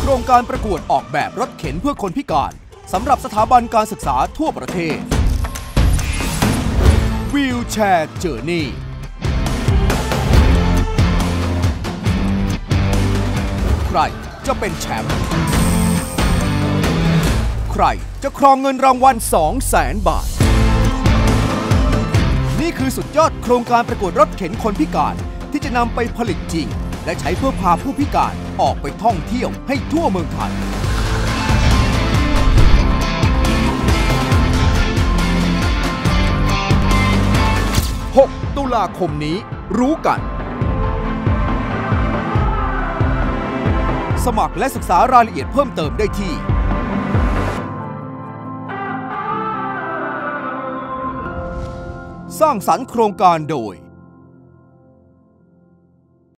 รงการประกวดออกแบบรถเข็นเพื่อคนพิการสำหรับสถาบันการศึกษาทั่วประเทศ Wheelchair Journey ใครจะเป็นแชมป์ใครจะครองเงินรางวัล 200,000 บาทนี่คือสุดยอดโครงการประกวดรถเข็นคนพิการที่จะนำไปผลิตจริงและใช้เพื่อพาผู้พิการออกไปท่องเที่ยวให้ทั่วเมืองไทย 6 ตุลาคมนี้รู้กัน สมัครและศึกษารายละเอียดเพิ่มเติมได้ที่สร้างสรรค์โครงการโดย